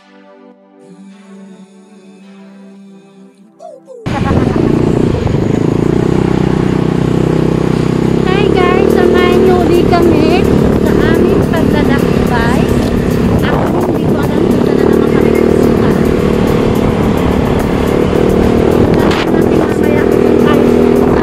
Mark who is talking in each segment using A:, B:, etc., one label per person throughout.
A: Hi guys, samahan niyo ulit kami sa aming paglalakbay. Ako hindi ko alam kung saan na naman kami pupunta. Natin mamaya kung tayo pupunta.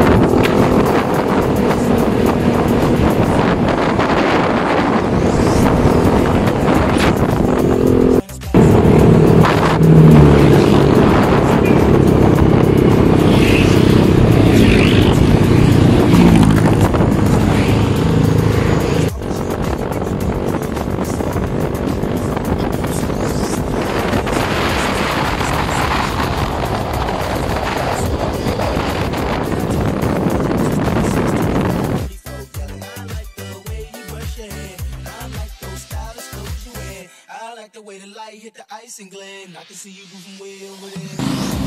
B: The way the light hit the ice and gleam, I can see you moving way over there.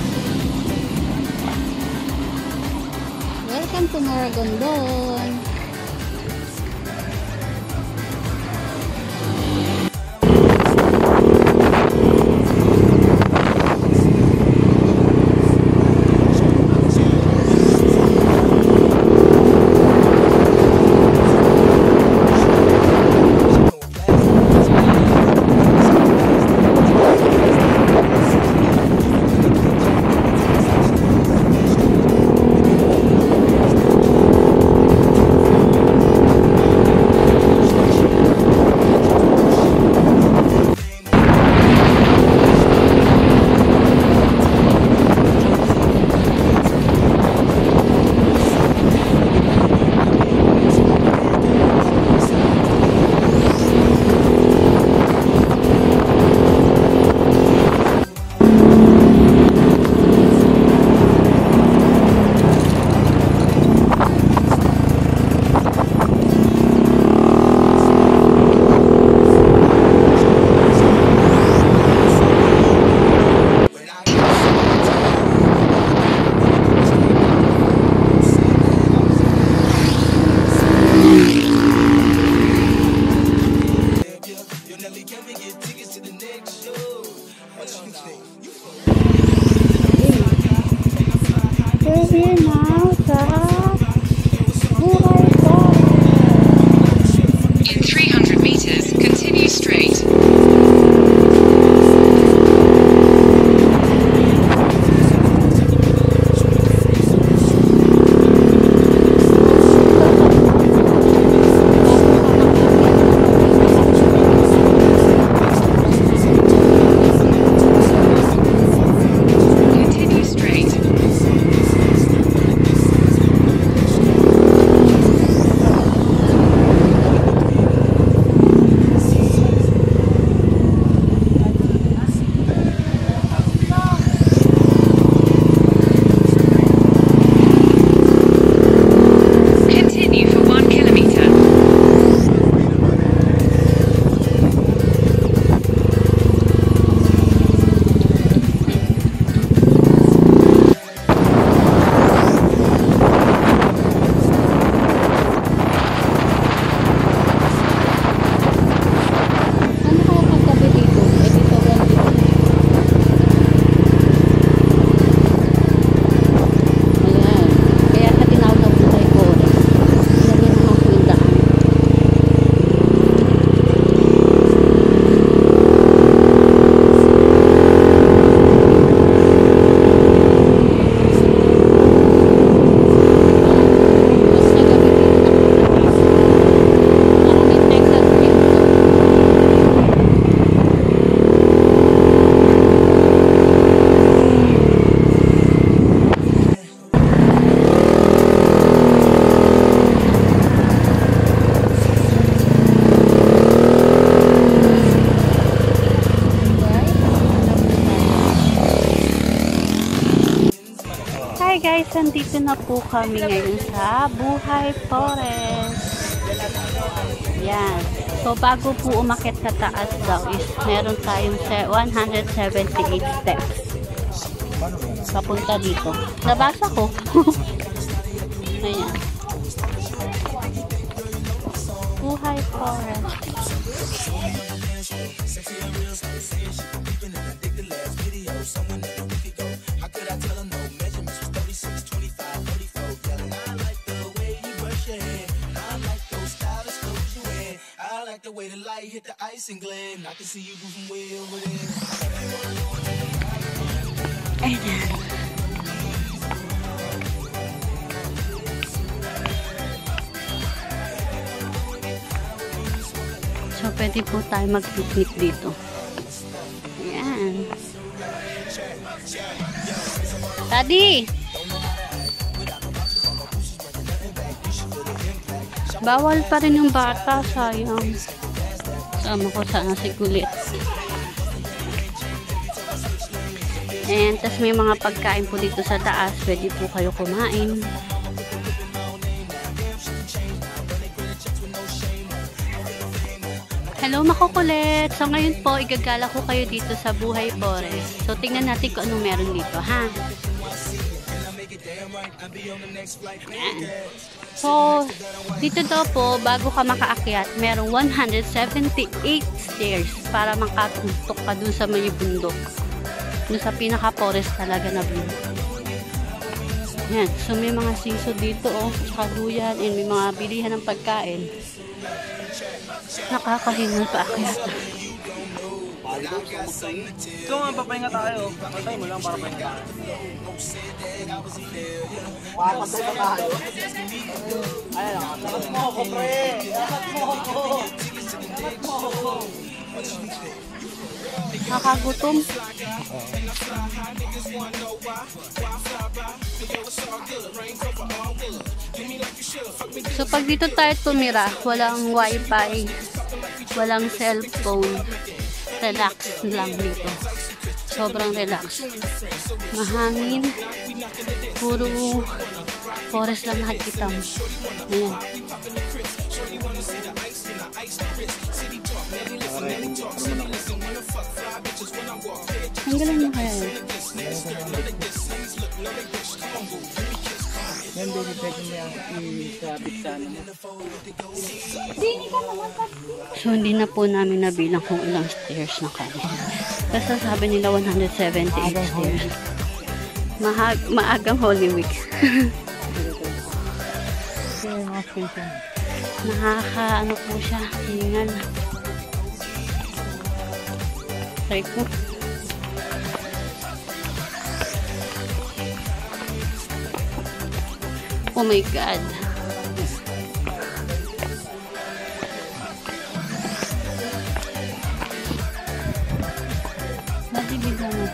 A: Welcome to Maragondon. We're here now sa Buhay Forest.
C: In 300 meters, continue straight.
A: Hi guys, nandito na po kami ngayon sa Buhay Forest. Yan. So bago po umakyat sa taas daw is meron tayong 178 steps. Papunta dito. Nabasa ko. Ayan. Buhay Forest.
B: hit the ice and glen. I can see you moving way over there.
A: Ayan. So, pwede po tayo mag-picnic dito. Ayan. Daddy! Bawal pa rin yung bata, sayang. Sama ko sana si Kulit. And tas may mga pagkain po dito sa taas. Pwede po kayo kumain. Hello makukulit! So ngayon po, igagala ko kayo dito sa Buhay Forest. So tingnan natin kung anong meron dito, ha? Yan. So, dito daw po, bago ka makaakyat, merong 178 stairs para makatuntok ka dun sa may bundok. Dun sa pinaka-forest talaga na bundok. Yan. So, may mga siso dito, oh. Tsaka duyan, and may mga bilihan ng pagkain. Nakakahingal pa akyat.
D: Ito nga, papahinga tayo. Patay mo lang para pahinga tayo. Papatay pa tayo. Ayan lang. Sakat mo ako, pre. Sakat mo ako. Sakat mo ako.
A: Nakagutom. So, pag dito tayo tumira, walang wifi, walang cellphone. Relax lang dito. Sobrang relax. Mahangin. Puro forest lang nakikita mo. Ayan. Tanggalan mo kaya yun.
D: Yan, baby, pwede niya isabit sa ano mo.
A: So, hindi na po namin nabilang kung ilang stairs na kami. Basta sabi nila 178 stairs. Maagang Holy Week. Nakaka, ano po siya, hingal. Try ko. Oh my God. Nabibigyan mo.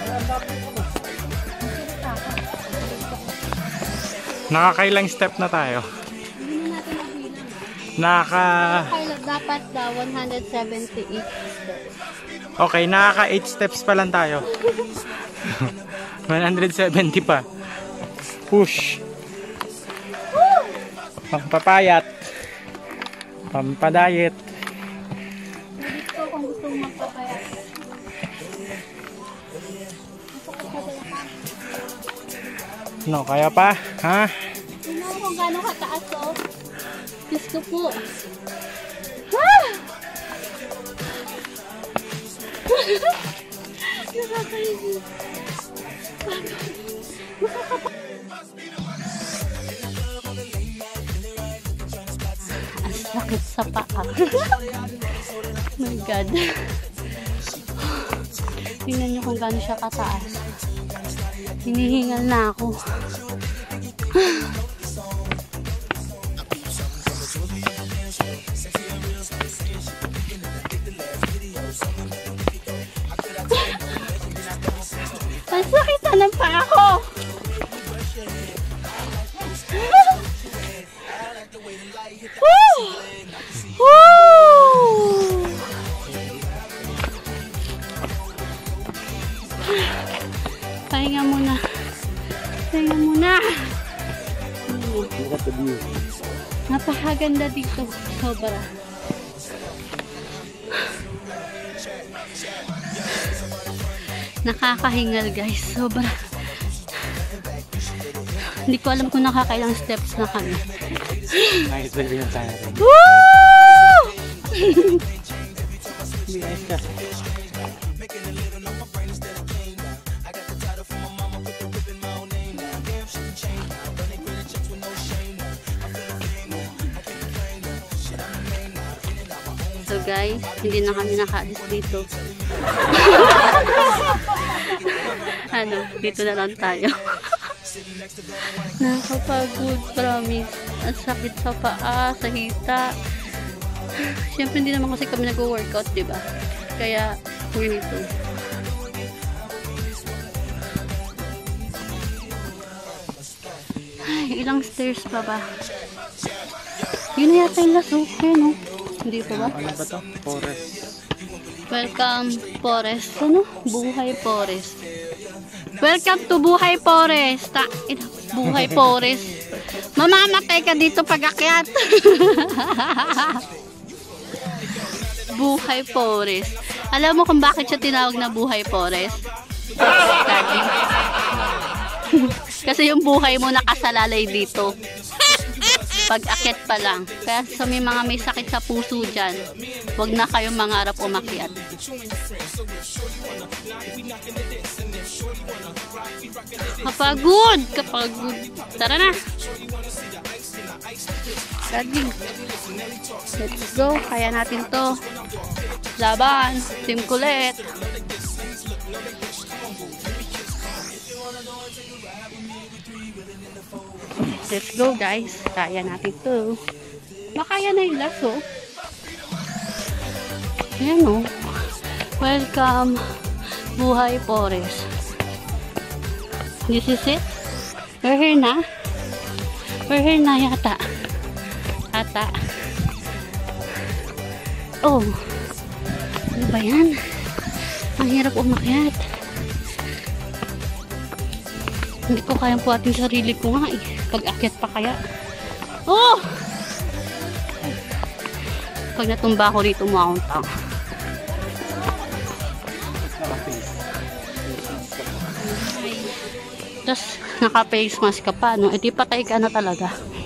D: Nakakailang step na tayo?
A: Hindi na natin nabilang. Dapat daw 178 steps.
D: Okay, nakaka 8 steps pa lang tayo. 170 pa. Push. Pampapayat. Pampadayet.
A: Dito kung gusto mo magpapayat.
D: No, kaya pa? Ha?
A: Tingnan mo kung gano'ng kataas, oh. Diyos ko po. Ah! Nakakaisip. Ang sakit sa paa. My God. Tingnan nyo kung gaano siya kataas. Hinihingal na ako. Ang sakit ng paa ko. Woo! Woo! Pahinga muna. Pahinga muna. Napakaganda dito. Sobra. Nakakahingal guys. Sobra. Hindi ko alam kung nakakailang steps na kami.
D: Nice, baby, yung tayo.
A: Woo!
D: Nice ka.
A: So guys, hindi na kami nakaalis dito. Ano, dito na lang tayo. Nakakapagod, promise. Ang sakit sa paa, sa hita. Siyempre hindi naman kasi kami nag-workout, diba? Kaya, ganito. Ay, ilang stairs pa ba? Yun na yata yung last, oh. Yan, oh. Hindi pa ba?
D: Ano ba to? Forest.
A: Welcome, Forest. Ano? Buhay Forest. Welcome to Buhay Forest. Buhay Forest. Mamamatay ka dito pag akyat. Buhay Forest. Alam mo kung bakit siya tinawag na Buhay Forest? Kasi yung buhay mo nakasalalay dito. Pag-akit pa lang. Kaya sa may mga may sakit sa puso dyan, huwag na kayong mangarap umakyat. Kapagod! Kapagod! Tara na! Daddy! Let's go! Kaya natin to. Laban! Team kulit! Let's go guys. Kaya natin to. Makaya na yung laso. Ayan o. Welcome. Buhay Forest. This is it. We're here na. We're here na yata. Ata. Oh. Ano ba yan? Ang hirap umakyat. Hindi ko kayang puwatin sarili ko nga eh. Pag-akyat pa kaya. Oh! Pag natumba ako rito, mukhang tao. Tapos, naka-face mask ka pa, no? E di patay ka na talaga.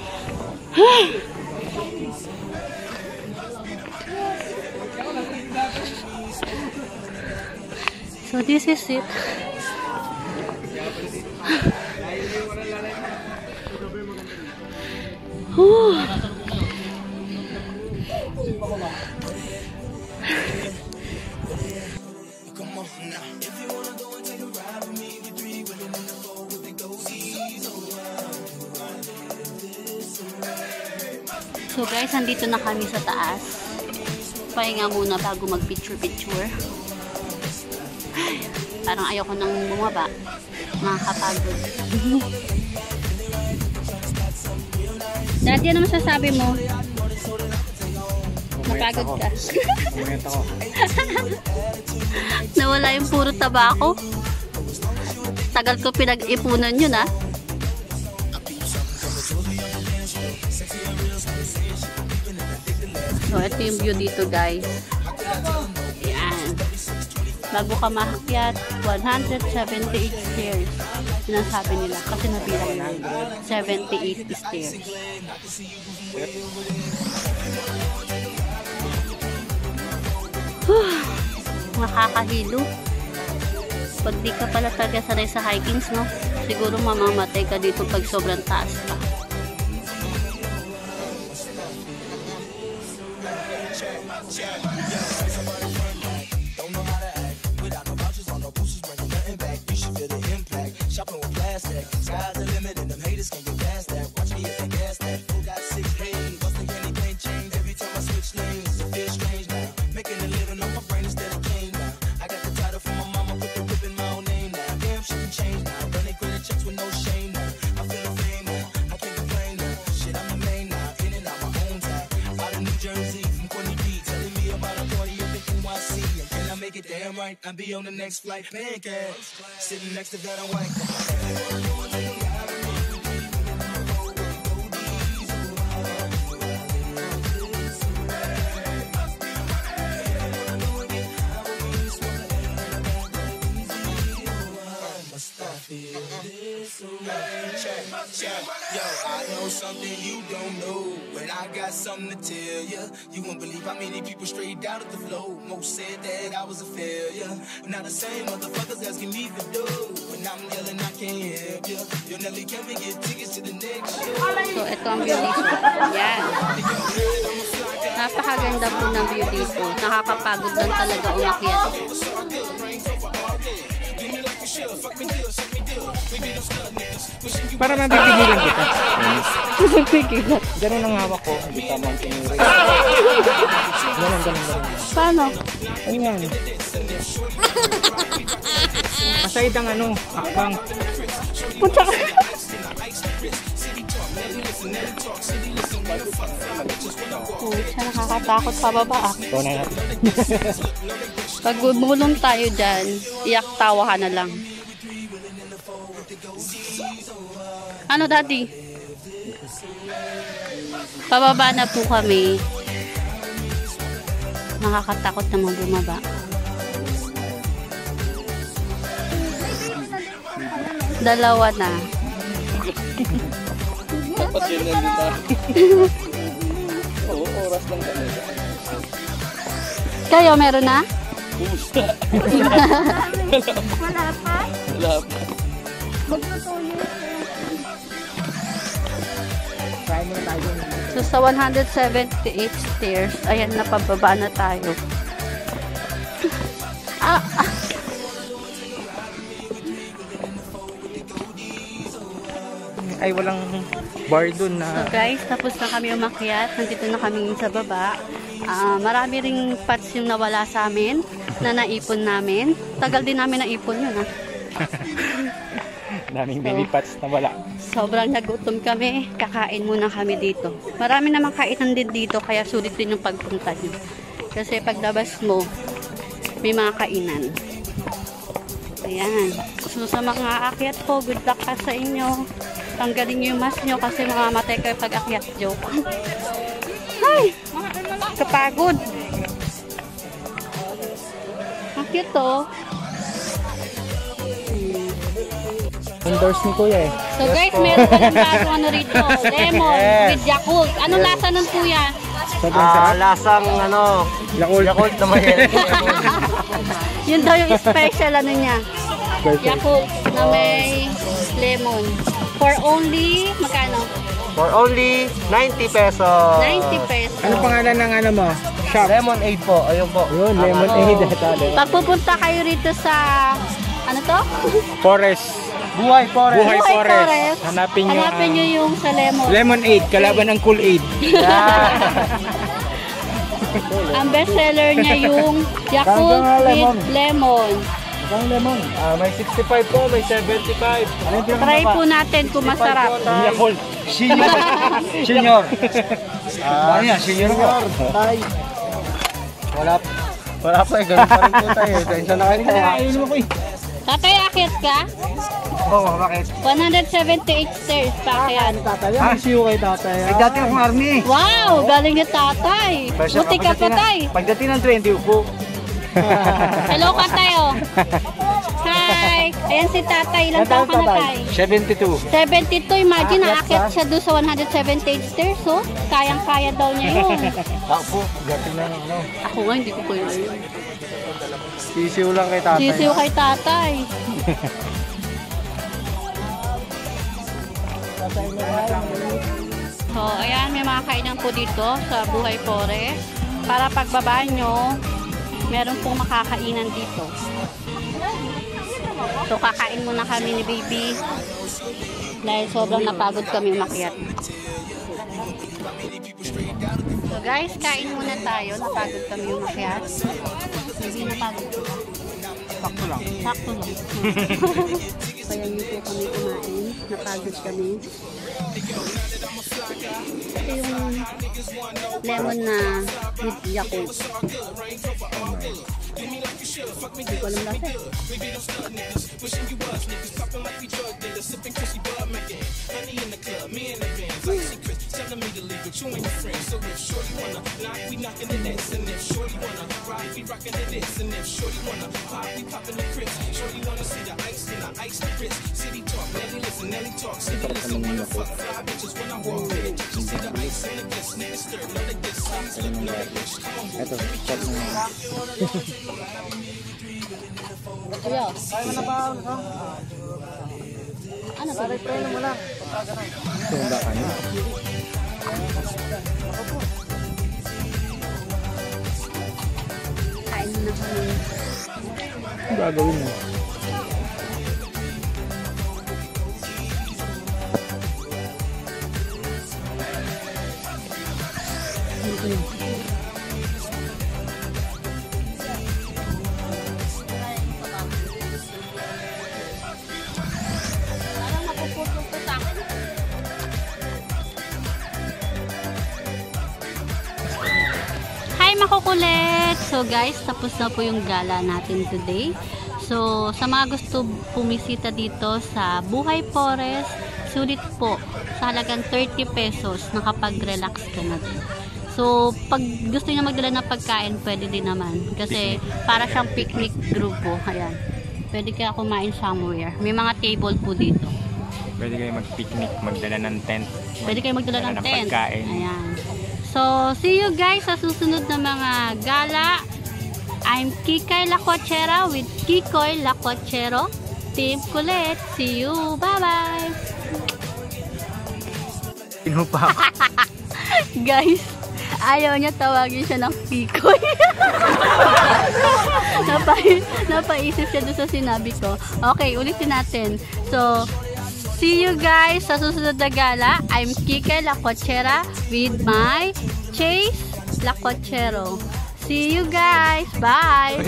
A: So, this is it. So guys, andito na kami sa taas. Pahinga muna bago mag-picture-picture. Parang ayoko nang bumaba. Nakakapagod. Dati, ano masasabi mo? Napagod ka. Nawala yung puro tabako. Tagal ko pinag-ipunan yun, ah. So, ito yung view dito, guys. Yan. Bago ka mahakyat, 178 stairs. Yun ang sabi nila. Kasi nabilang na 78 stairs. Nakakahilo. Pag di ka pala talaga sanay sa hikings, no? Siguro mamamatay ka dito pag sobrang taas pa.
B: Damn right, I'll be on the next flight. Pancakes, sitting next to that white. Yo, I know something you don't know, and I got something to tell you. You won't believe how many people straight out of the flow. Most said that I was a failure. Now the same motherfuckers asking me for dough, and I'm yelling I can't help you. Yo, Nelly, can we get tickets to the next show?
A: So, ito ang view dito. Yan. Napakaganda po ng view dito. Nakakapagod lang talaga umakyat.
E: Para mabibigilan kita.
A: Pigilan.
E: Ganun ang hawak ko. Hindi ka mountaineering. Ganun.
A: Paano?
E: Ano yan? Aside ang ano, akbang.
A: Punta ka. Siya nakakatakot pababa ah.
E: Ito na natin.
A: Pag gumulong tayo dyan, iyak tawa ka na lang. Ano daddy? Pababa na po kami. Nakakatakot naman bumaba. Dalawa na.
E: Dapat yun na dito. Oo, oras lang kami.
A: Kayo, meron na?
E: Wala pa. Try mo na tayo.
A: So sa 178 stairs, ayan na pababa na tayo.
E: Ay, walang bar dun na.
A: So guys, tapos na kami umakyat. Nandito na kami sa baba. Marami ring pots yung nawala sa amin na naipon namin. Tagal din namin naipon yun ha.
E: Daming baby pots na wala.
A: Sobrang nagutom kami. Kakain muna kami dito. Marami namang kainan din dito kaya sulit din yung pagpunta nyo. Kasi paglabas mo, may mga kainan. Ayan. So sa mga aakyat po, good luck ka sa inyo. Tanggalin nyo yung mask nyo kasi mamamatay kayo pag akyat. Joke. Ay! Kapagod. Ang cute to.
E: Endorse ni Kuya eh.
A: So guys, meron pa lang bago ano rito. Lemon with Yakult. Anong lasa nun kuya?
D: Lasang ano, Yakult na may
A: Yun daw yung special ano niya. Yakult na may lemon. For only, magkano?
D: For only 90 pesos.
A: 90 pesos.
E: Ano pangalan ng ano mo? Shop?
D: Lemonade po, ayun po.
E: Yun, lemonade.
A: Pag pupunta kayo rito sa, ano to?
E: Forest.
D: Buhay Forest.
E: Buhay Forest. Hanapin
A: nyo yung sa lemon.
E: Lemonade, kalaban ng Kool-Aid.
A: Ang best seller niya yung Yakult with lemon.
E: Ang lemon.
D: May 65 po, may 75.
A: Try po natin kung masarap.
E: Yakult.
D: Senior. Ano yan? Senior po.
E: Tay.
D: Wala pa eh, ganun pa rin po tayo. Tensya na kayo po.
E: Ayun mo ko eh.
A: Tatay, akit ka?
D: Oo, bakit?
A: 178 stairs pa kaya.
E: Siyo kay tatay.
D: Eh, dati akong army.
A: Wow, galing ni tatay. Buti ka pa tay.
D: Pagdating ng 20 po.
A: Hello ka tayo. Hi. Ayan si tatay. Ilang taon ka na tay?
D: 72.
A: 72. Imagine, naakit siya doon sa 178 stairs. Oh. Kayang-kaya daw niya yun.
D: Ako po, dating na ano.
A: Ako nga, hindi ko po yun.
D: Sisiw lang kay tatay.
A: Sisiw kay tatay. So, ayan, may mga kainan po dito sa Buhay Forest. Para pagbaba nyo, meron pong makakainan dito. So, kakain muna kami ni baby. Dahil sobrang napagod kami umakyat. So, guys, kain muna tayo. Napagod kami umakyat. Hindi napagod ko.
E: Sakto lang.
A: Sakto lang. Kaya nito kami kumain. Napagod kami. Ito yung lemon na with Yakult. Hindi ko alam lasa.
E: Ito, shop na.
A: Kuya. Ano ba?
E: Ito yung baka niya. Ang gagawin mo?
A: Hi makukulit! So guys, tapos na po yung gala natin today. So sa mga gusto pumisita dito sa Buhay Forest, sulit po sa halagang 30 pesos, nakapag-relax ka na din. So pag gusto niyo magdala ng pagkain, pwede din naman. Kasi para siyang picnic grupo. Ayan. Pwede kaya kumain somewhere. May mga table po dito.
E: Pwede kayo mag-picnic, magdala ng tent.
A: Pwede kayo magdala ng tent.
E: Pagkain.
A: Ayan. So, see you guys sa susunod na mga gala. I'm Kikay Lacochera with Kikoy Lacochero. Team Kulit. See you. Bye-bye.
E: Sino pa?
A: Guys, ayaw niya tawagin siya ng Kikoy. Napaisip siya doon sa sinabi ko. Okay, ulitin natin. So, see you guys sa susunod na gala. I'm Kikay Lacochera with my Chase Lacochero. See you guys. Bye.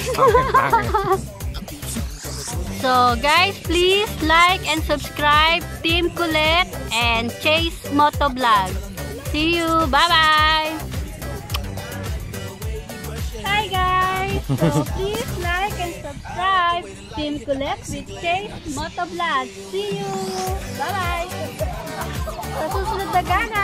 A: So guys, please like and subscribe Team Kulit and Chase Motovlog. See you. Bye-bye. Hi guys. So please like and subscribe Team Kulit with Chase Motovlog. See you. Bye-bye. Sa susunod na gala.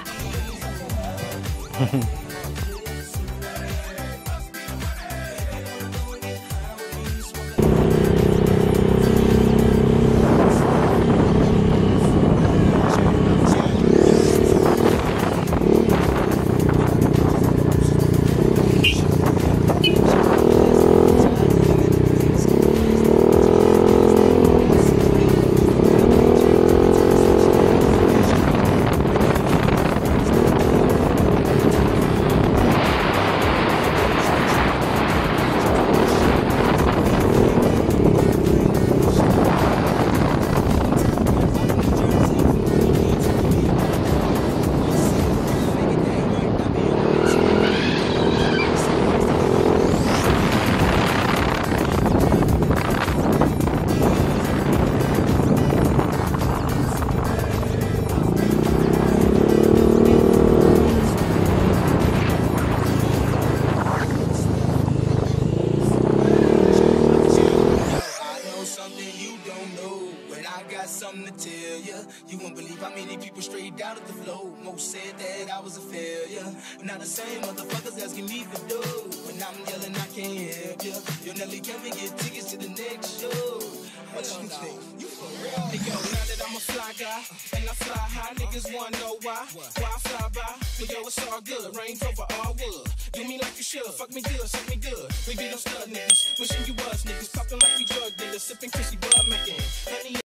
B: Something to tell ya. You won't believe how many people straight out of the flow. Most said that I was a failure. Now the same motherfuckers asking me for dough. When I'm yelling, I can't help ya. You nearly can't get tickets to the next show. What you think? You for real? Hey yo, now that I'm a fly guy and I fly high, niggas wanna know why? Why I fly by? But yo, it's all good. Range over all wood. Do me like you should. Fuck me good, suck me good. We be them stud niggas. Wishing you was niggas talking like we drug dealers, sipping Chrissy Bud making honey.